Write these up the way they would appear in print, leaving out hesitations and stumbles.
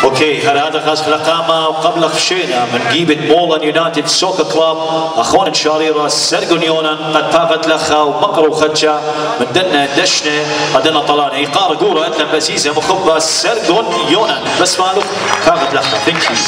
اوكي هذا غاز لقامه وقبل خشينا من جيبه مولان يونايتد سوكر كلاب اخوان شاريرا سرقون يونان قد باغت لخا وبقروا خدشا من دنا دشنا قدنا طلعنا ايقار قوره انت بسيزه مخبه سرقون يونان بس مالو باغت لخا ثانك يو.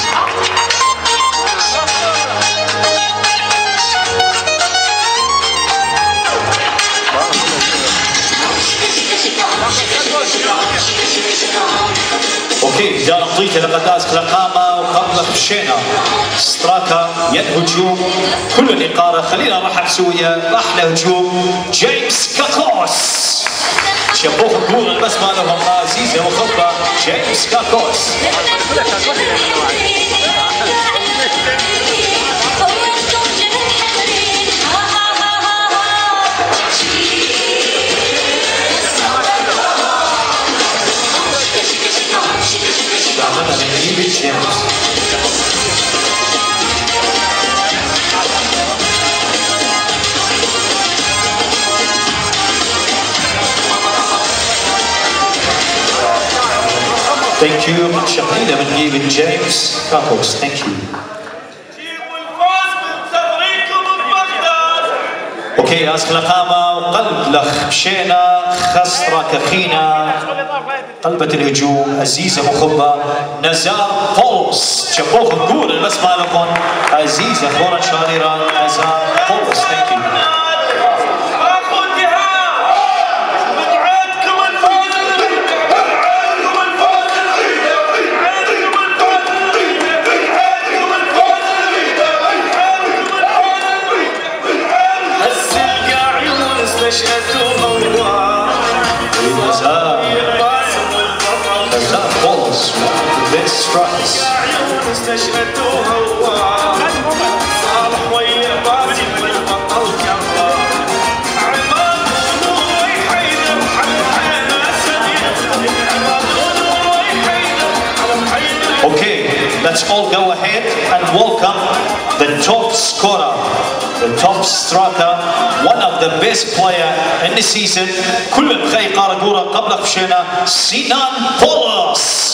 اوكي جاء نطيته لقداس خلقامه وقبل خشينا ستراكا هجوم كل الاقاره خلينا نرحب سويا احلى هجوم جيمس كاكوس شبوه الجول بس ما لهم عزيزه وخبه جيمس كاكوس. Thank you. شغلينا من جيب جيمس كاكوس. Thank you. اوكي اسخ لقامه وقلب لخ مشينا خسره كخينا قلبة الهجوم عزيزه مخبه نزار بولس شبوخ الجول بس ما لكم عزيزه اخونا شاريرا نزار بولس. Thank you. Okay, let's all go ahead and welcome the top scorer, the top striker, one of the best player in the season. كل بخي قارقورة قبل خشينا سينان بولس.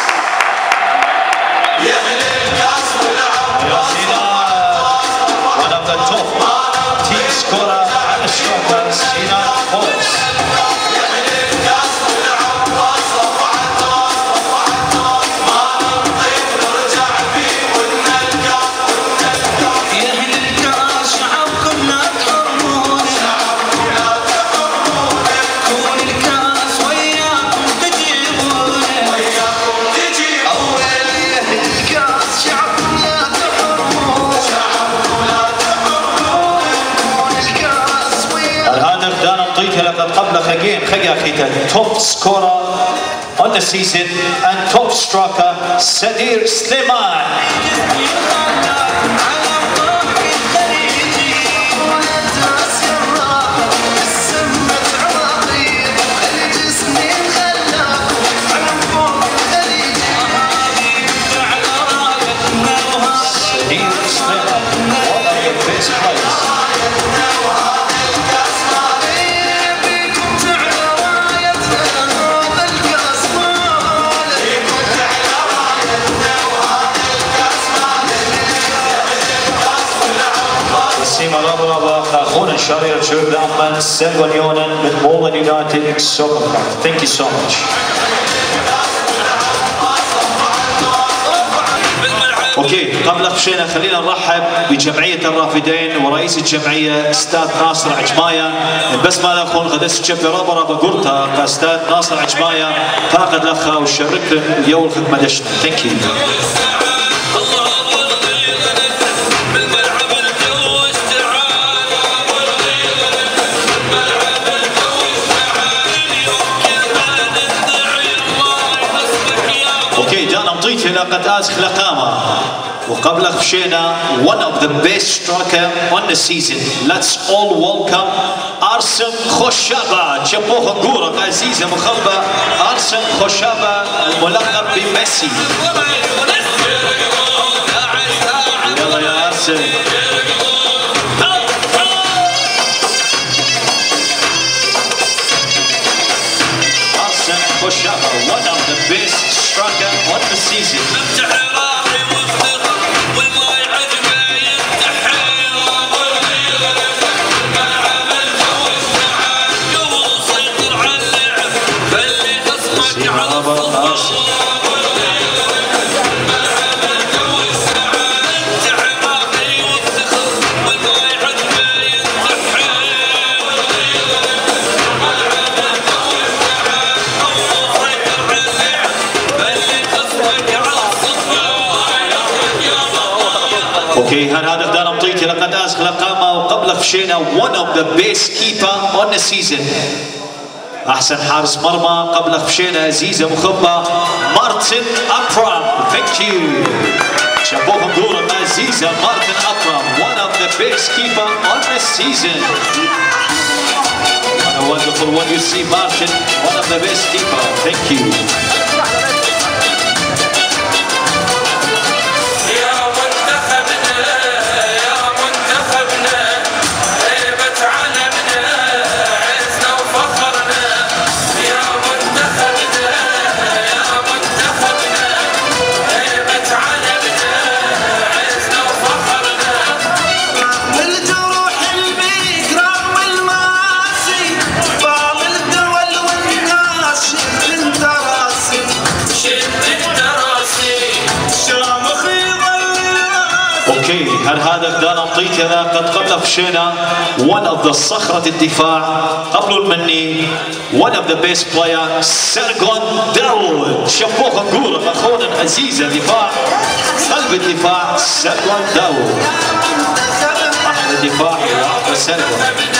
One of the top team scorer and a striker سينان بولس. قبل خجين خجا خيتا top scorer on the season and top striker Sadir Sliman. اخونا شاريرا شوف دائما سرقون يونان من مولان يونايتد سوكر كلاب. Thank you so much. اوكي قبل خشينا خلينا نرحب بجمعيه الرافدين ورئيس الجمعيه استاذ ناصر عجمايه بس ما الاخون غدس تشبي رابره بقرطه استاذ ناصر عجمايه فاقد لخا وشرك اليوم خدمه دشنا. Thank you. لقد أزخ لقامة وقبل خشينا one of the best striker on the season. Let's all welcome أرسن خوشابة. شبوه قورة عزيزة مخبة أرسن خوشابة الملقب بميسي. يلا يا أرسن. أرسن خوشابة one of the best striker on the season. Okay, هذا دانا مطيتي لقد أزغل قامة وقبل خشينا one of the best keeper on the season. أحسن حارس مرمى قبل خشينا عزيزة مخبة مارتن أبرام. Thank you. شابوهم دورة عزيزة مارتن أبرام one of the best keeper on the season. What a wonderful one you see Martin, one of the best keeper. Thank you. هذا دانا مطيتي قد قبل خشينا one of the صخرة الدفاع قبل المني one of the best player سيرغون داود. شبوخ نقول اخونا عزيزة دفاع قلب الدفاع سيرغون داود. احلى الدفاع واحلى سيرغون.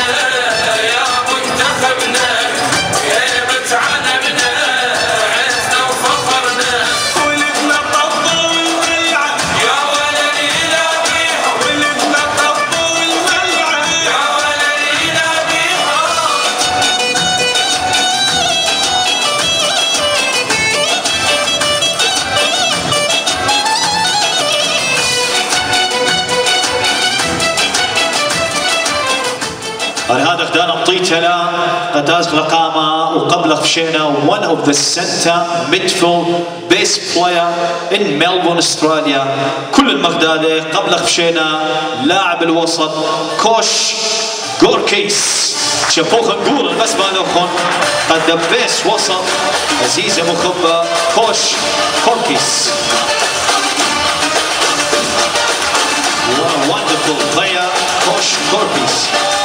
هذا خدانا مطيتنا قد أزغل قامة وقبل خشينا one of the center midfield best player in Melbourne Australia. كل المغدادة قبل خشينا لاعب الوسط كوش غوركيس. شافوخ نقول بس بالوخون قد the best وسط عزيزة مخبة كوش غوركيس. What a wonderful player كوش غوركيس.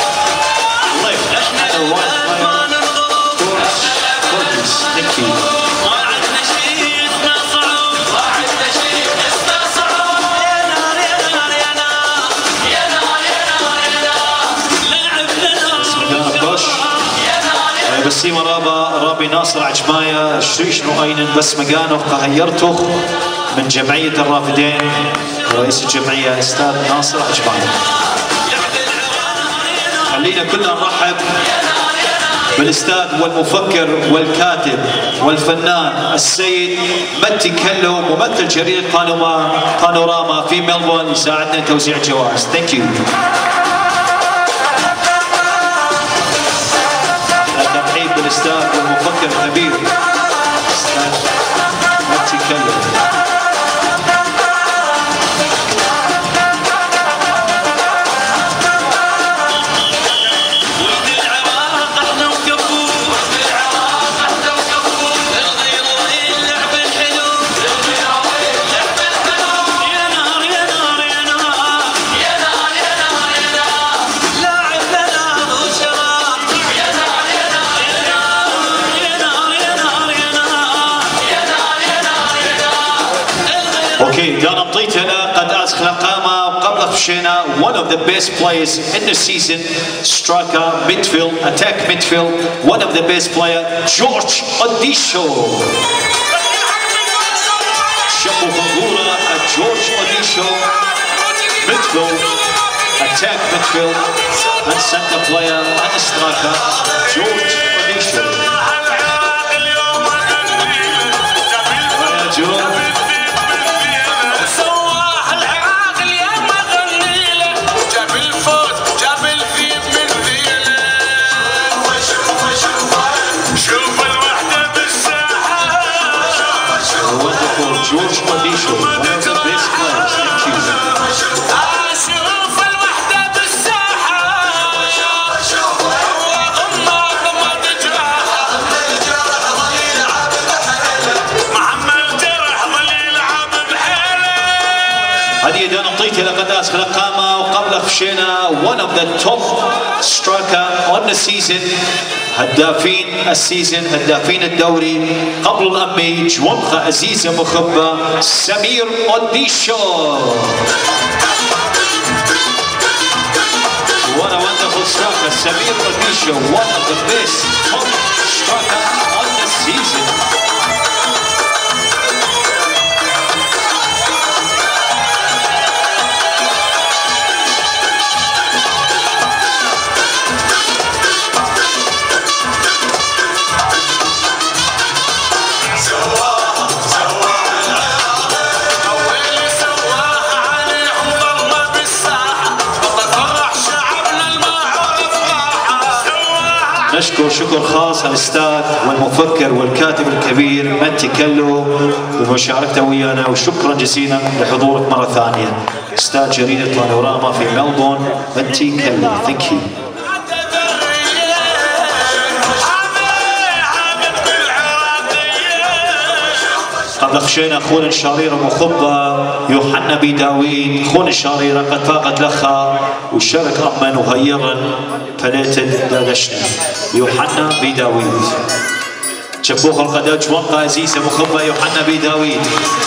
بسيمة رابي ناصر عجماية شريش نؤينن بس مقانو قهيرتوخ من جمعية الرافدين رئيس الجمعية أستاذ ناصر عجماية. خلينا كلنا نرحب بالاستاذ والمفكر والكاتب والفنان السيد متي كلو ممثل جريدة بانوراما في ملبورن يساعدنا توزيع الجوائز. ثانك يو. الترحيب بالاستاذ والمفكر الكبير الاستاذ متي كلو. دانا مطيتنا قد أزغل قامة وقبل خشينا one of the best players in the season striker midfield attack midfield one of the best player George Odisho. شبو خنقورة George Odisho midfield attack midfield and center player and striker George Odisho. George Odisho, one of the best players. Thank you. لقداس خلقاما وقبل خشينا one of the top striker on the season هدافين السيزن هدافين الدوري قبل الأمي جومخة عزيزة مخبة سمير أوديشو. What a wonderful striker, Samir Odisho, one of the best top striker on the season. نشكر شكر خاص الاستاذ والمفكر والكاتب الكبير منتي كلو بمشاركته ويانا، وشكرا جزيلا لحضورك مره ثانيه استاذ جريده بانوراما في ملبورن منتي كلو. ثانك يو. قد خشينا اخونا الشريره مخبه يوحنا بي داويد اخونا الشريره قد فاقت لخا وشارك امن وغيرا فليتد دادشنا يوحنا بي داويد شبوخ القداج وقع عزيزه مخبه يوحنا بي داويد.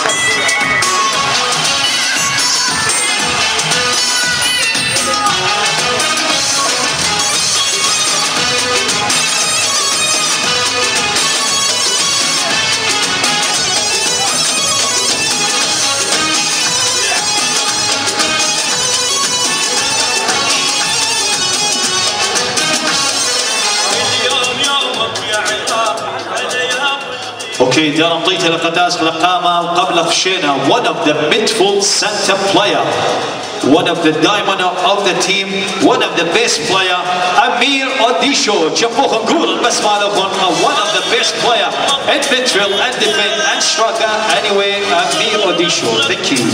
اوكي دار مطيته لقداس لقامه وقبل خشينا one of the midfield center player one of the diamond of the team one of the best player Amir Odisho. شوفوه نقول بس ما لكم one of the best player in midfield and defense and striker anyway Amir Odisho. Thank you.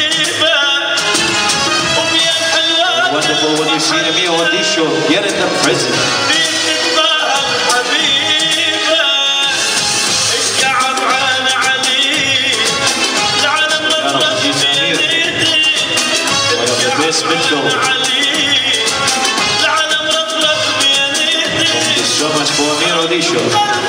Wonderful when you see Amir Odisho get in the present. Best midfielder. Thank you so much for Amir Odisho.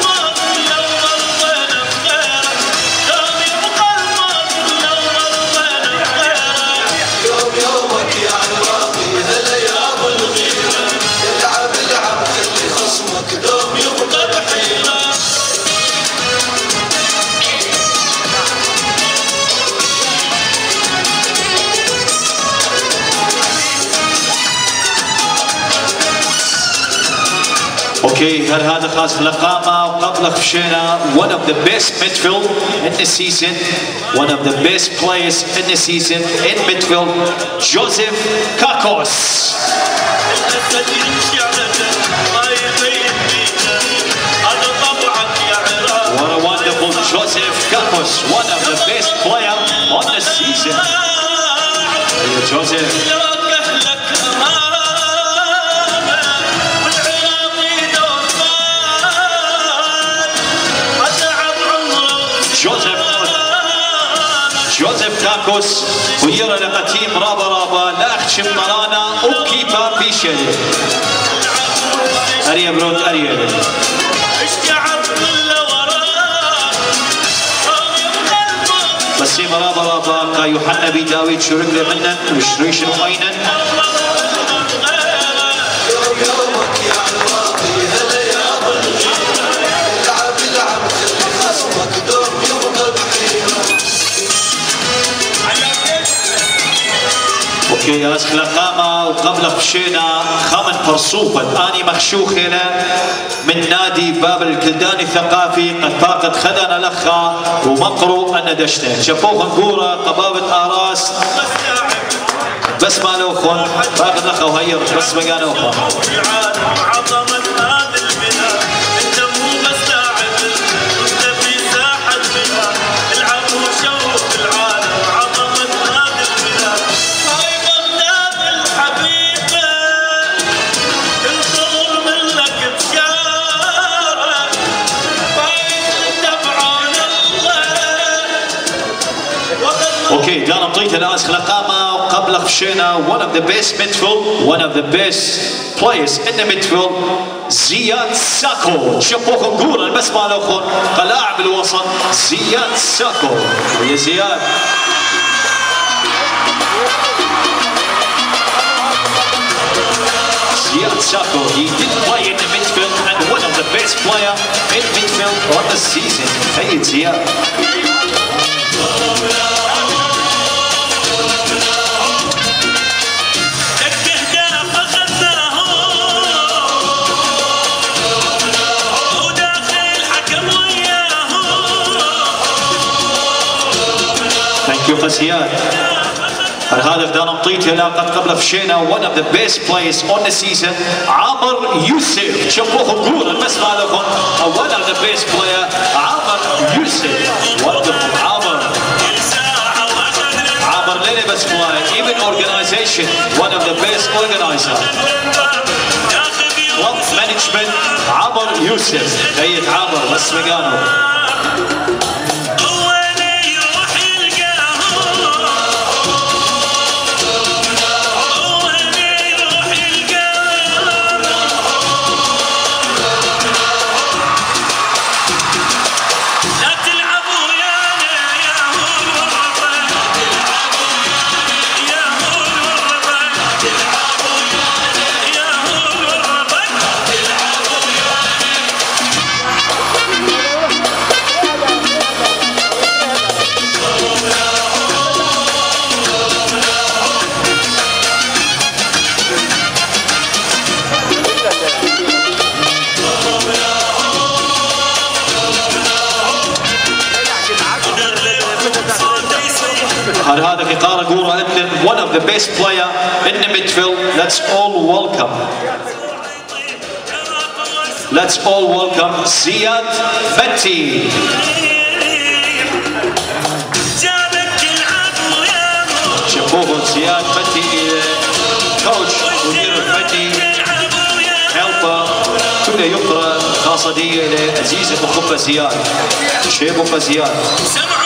اوكي هل هذا خاص لقامه وقبل خشينا one of the best midfield in the season one of the best players in the season in midfield Joseph Kakos. What a wonderful Joseph Kakos, one of the best player on the season. Joseph. جوزيف كاكوس ويرى لقتيم رابا رابا لا اخشم طرانا وكيفا بيشل اريا برود اريا بسيم رابا رابا كا يوحنا بي داويد شرق لي منن وشريشن ومينن اوكي راس خلقامه وقبل خشينا خمن فرصوفه اني مخشوخه من نادي باب الكلداني الثقافي قد فاقت خدنا لخا ومقرو الندشته شافوه نقوره قبابه اراس بس ما لوخون فاقد لخا وهير بس ما قالوا Okay, دانا مطيت الآن خلقامة وقبل خشينا one of the best midfield, one of the best players in the midfield زياد ساكو. شوفوكم قول المسمى الأخر كلاعب الوسط زياد ساكو. يا زياد Ziad Sako, he did play in the midfield and one of the best player in midfield on the season. Hey, Ziad. Thank you for Ziad. الهدف ده نمطيته لاقت قبل فشينا one of the best players on the season عامر يوسف. شوفوهم قول المسمى لكم one of the best player عامر يوسف. wonderful عامر ليلة بس player even organization one of the best organizer club management عامر يوسف. هيئة عامر بس مكانه. هذا كقارة قورة one of the best player in the midfield. Let's all welcome. Let's all welcome Ziad Fati. شوفوه زياد فتي coach مدير الفتي helper كله يقرأ خاصة دي لعزيز أبو خفة زياد شيب أبو زياد.